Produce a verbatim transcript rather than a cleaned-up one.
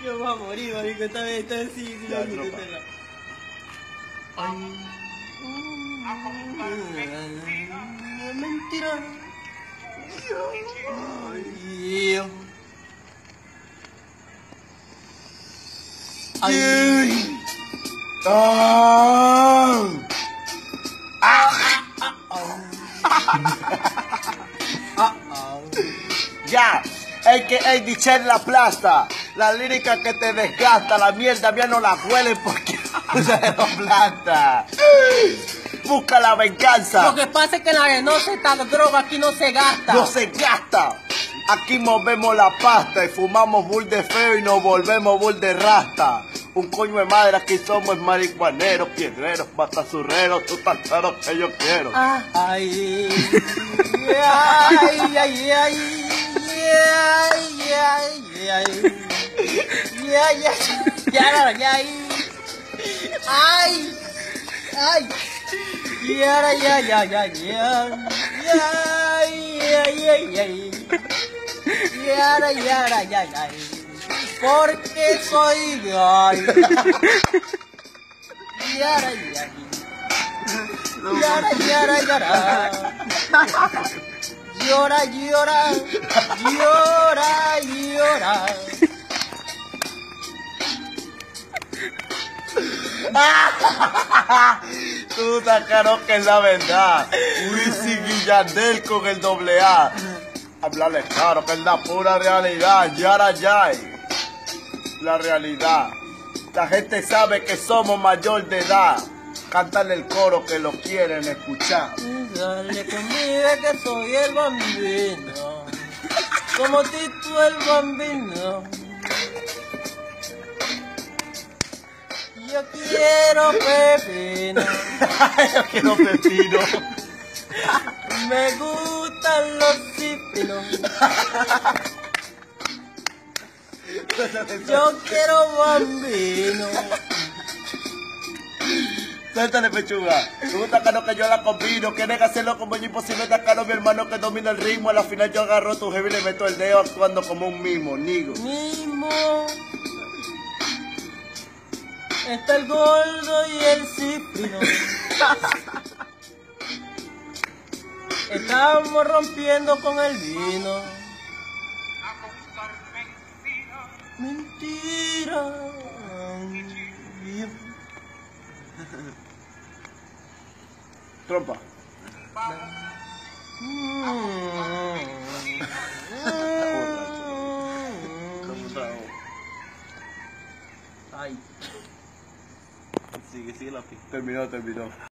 Yo voy a morir, marico, esta vez, esta vez sí, sí, Ya, sí, tropa. sí, Ay. Mentira. Ay. Ay. ¡Ah! Ya, el que el dice la plasta, la lírica que te desgasta, la mierda mía no la huele porque se lo planta. Busca la venganza. Lo que pasa es que en la arenosa esta droga aquí no se gasta. No se gasta. Aquí movemos la pasta y fumamos bull de feo y nos volvemos bull de rasta. Un coño de madre, aquí somos marihuaneros, piedreros, batazurreros, tú tan claro que yo quiero. Ah, ay, ay, ay, ay, ay, ay, ay, ay, ay, ay, ay, ay, ya, ya, ya, ya, ya, ay, ay, ay, ya, ya, ya, ya, porque soy gay. Yara, yara, yara, yara, yara. Llora, llora, llora, llora. Tú tan caro que es la verdad. Wisin y Yandel con el doble A. Hablarle claro que es la pura realidad. Yara Yay. La realidad. La gente sabe que somos mayor de edad. Cantan el coro que lo quieren escuchar. Dale conmigo que soy el bambino. Como Tito el bambino. Yo quiero pepino. Yo quiero pepino. Me gustan los cipinos. Yo quiero bambino. Suéltale, pechuga. Me gusta caro que yo la combino. Quieren hacerlo como yo, imposible. Está caro mi hermano que domina el ritmo. A la final yo agarro tu heavy y le meto el dedo actuando como un mimo, nigo. Mimo. Está el gordo y el ciprino. Estamos rompiendo con el vino. Mentira. Trompa. Ay. Sigue, sigue la pista. Terminó, terminó.